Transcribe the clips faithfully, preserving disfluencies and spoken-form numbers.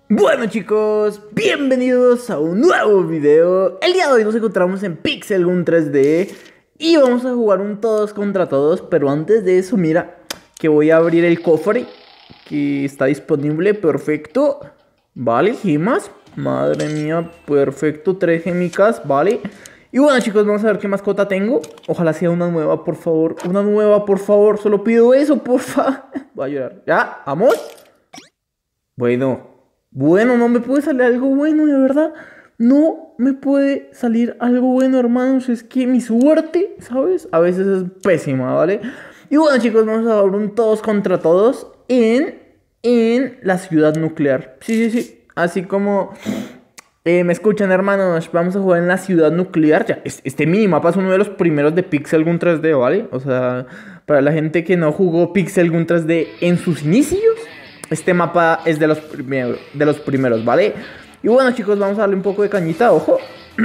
Bueno chicos, bienvenidos a un nuevo video. El día de hoy nos encontramos en Pixel tres D y vamos a jugar un todos contra todos. Pero antes de eso, mira que voy a abrir el cofre que está disponible. Perfecto. Vale, gemas. Madre mía, perfecto, tres gemicas, vale. Y bueno chicos, vamos a ver qué mascota tengo. Ojalá sea una nueva, por favor. Una nueva, por favor, solo pido eso, porfa. Voy a llorar, ya, vamos. Bueno Bueno, no me puede salir algo bueno, de verdad. No me puede salir algo bueno, hermanos. Es que mi suerte, ¿sabes? A veces es pésima, ¿vale? Y bueno, chicos, vamos a ver un todos contra todos en, en la ciudad nuclear. Sí, sí, sí. Así como eh, me escuchan, hermanos. Vamos a jugar en la ciudad nuclear. Ya, este minimapa es uno de los primeros de Pixel tres D, ¿vale? O sea, para la gente que no jugó Pixel tres D en sus inicios, este mapa es de los, primeros, de los primeros, ¿vale? Y bueno, chicos, vamos a darle un poco de cañita, ojo.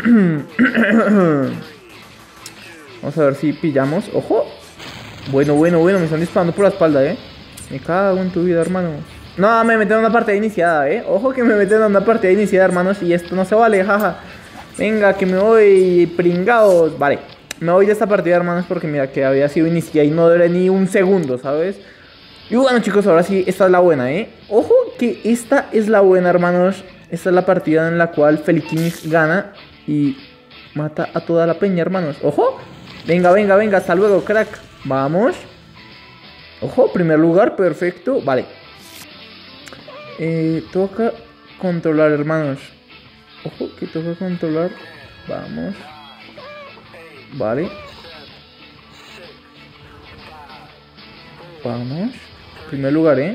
Vamos a ver si pillamos, ojo. Bueno, bueno, bueno, me están disparando por la espalda, ¿eh? Me cago en tu vida, hermano. No, me meten en una partida iniciada, ¿eh? Ojo que me meten en una partida iniciada, hermanos. Y esto no se vale, jaja. Venga, que me voy pringados. Vale, me voy de esta partida, hermanos, porque mira que había sido iniciada y no duré ni un segundo, ¿sabes? Y bueno chicos, ahora sí, esta es la buena, ¿eh? Ojo que esta es la buena, hermanos. Esta es la partida en la cual Felikinis gana y mata a toda la peña, hermanos. ¡Ojo! Venga, venga, venga, hasta luego, crack. Vamos. Ojo, primer lugar, perfecto. Vale. Eh, toca controlar, hermanos. Ojo, que toca controlar. Vamos. Vale. Vamos. Primer lugar, ¿eh?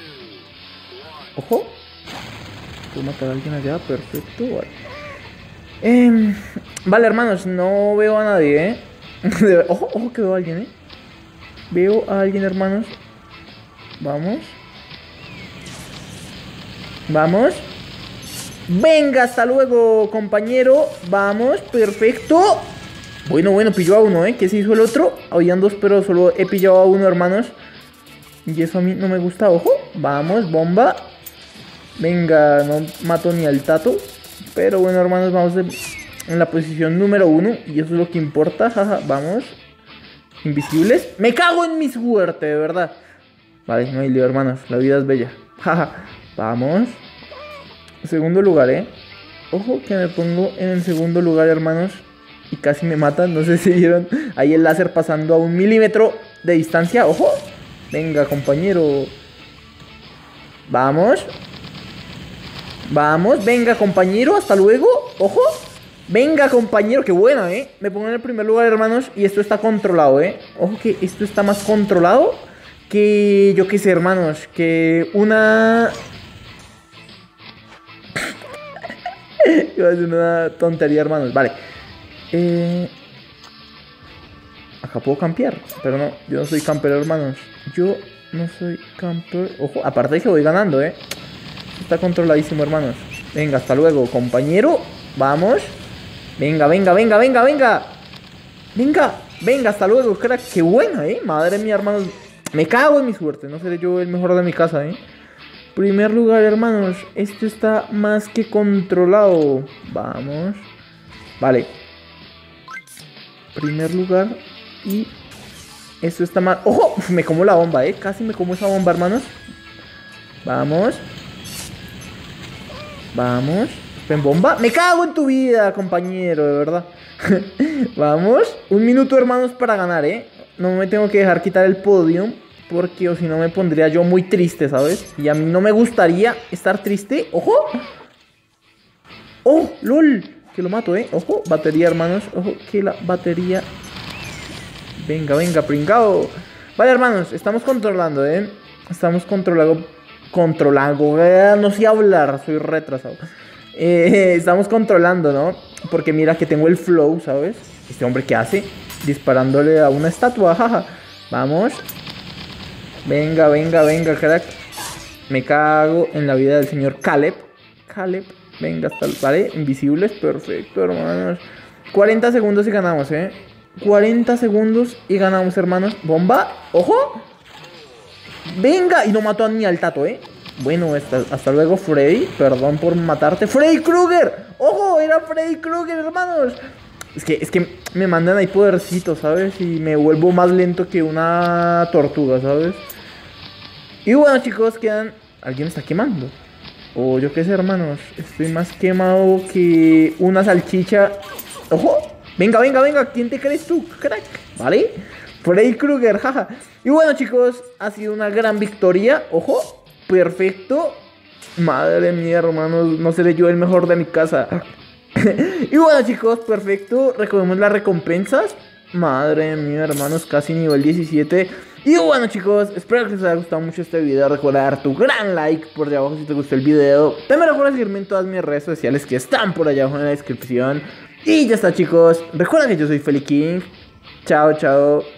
Ojo. Puedo matar a alguien allá, perfecto, vale. Eh, vale, hermanos, no veo a nadie, ¿eh? Ojo, ojo que veo a alguien, ¿eh? Veo a alguien, hermanos. Vamos. Vamos. Venga, hasta luego, compañero. Vamos, perfecto. Bueno, bueno, pilló a uno, ¿eh? ¿Qué se hizo el otro? Habían dos, pero solo he pillado a uno, hermanos. Y eso a mí no me gusta, ojo. Vamos, bomba. Venga, no mato ni al tato. Pero bueno, hermanos, vamos de, en la posición número uno. Y eso es lo que importa, jaja, vamos. Invisibles. Me cago en mi suerte, de verdad. Vale, no hay lío, hermanos, la vida es bella. Jaja, vamos. Segundo lugar, eh. Ojo que me pongo en el segundo lugar, hermanos. Y casi me matan, no sé si vieron. Ahí el láser pasando a un milímetro de distancia, ojo. Venga, compañero. Vamos. Vamos, venga, compañero, hasta luego. Ojo. Venga, compañero, qué buena, ¿eh? Me pongo en el primer lugar, hermanos. Y esto está controlado, ¿eh? Ojo que esto está más controlado que, yo qué sé, hermanos, que una... Iba a decir una tontería, hermanos. Vale. Eh... Acá puedo campear, pero no, yo no soy camper, hermanos. Yo no soy camper. Ojo, aparte de que voy ganando, eh. Está controladísimo, hermanos. Venga, hasta luego, compañero. Vamos. Venga, venga, venga, venga, venga. Venga, venga, hasta luego, crack. Qué buena, eh. Madre mía, hermanos. Me cago en mi suerte. No seré yo el mejor de mi casa, eh. Primer lugar, hermanos. Esto está más que controlado. Vamos. Vale. Primer lugar. Y esto está mal. ¡Ojo! Me como la bomba, ¿eh? Casi me como esa bomba, hermanos. Vamos. Vamos. ¿En bomba? ¡Me cago en tu vida, compañero! De verdad. Vamos. Un minuto, hermanos, para ganar, ¿eh? No me tengo que dejar quitar el podio. Porque o si no me pondría yo muy triste, ¿sabes? Y a mí no me gustaría estar triste. ¡Ojo! ¡Oh! ¡Lol! Que lo mato, ¿eh? ¡Ojo! Batería, hermanos. ¡Ojo! Que la batería... Venga, venga, pringao. Vale, hermanos, estamos controlando, ¿eh? Estamos controlando. Controlando. Eh, no sé hablar, soy retrasado. Eh, estamos controlando, ¿no? Porque mira que tengo el flow, ¿sabes? Este hombre, ¿qué hace? Disparándole a una estatua, jaja. Vamos. Venga, venga, venga, crack. Me cago en la vida del señor Caleb. Caleb, venga, hasta el... Vale, invisibles, perfecto, hermanos. cuarenta segundos y ganamos, ¿eh? cuarenta segundos y ganamos, hermanos. Bomba, ojo. Venga, y no mató ni al tato, ¿eh? Bueno, hasta, hasta luego, Freddy. Perdón por matarte. ¡Freddy Krueger! ¡Ojo! Era Freddy Krueger, hermanos. Es que, es que me mandan ahí podercitos, ¿sabes? Y me vuelvo más lento que una tortuga, ¿sabes? Y bueno, chicos, quedan... ¿Alguien está quemando? O yo qué sé, hermanos. Estoy más quemado que una salchicha. ¡Ojo! Venga, venga, venga. ¿Quién te crees tú, crack? ¿Vale? Freddy Krueger, jaja. Y bueno, chicos, ha sido una gran victoria. ¡Ojo! Perfecto. Madre mía, hermanos. No seré yo el mejor de mi casa. Y bueno, chicos, perfecto. Recogemos las recompensas. Madre mía, hermanos, casi nivel diecisiete. Y bueno, chicos, espero que les haya gustado mucho este video. Recuerda dar tu gran like por allá abajo si te gustó el video. También recuerda seguirme en todas mis redes sociales que están por allá abajo en la descripción. Y ya está, chicos. Recuerda que yo soy Feli King. Chao, chao.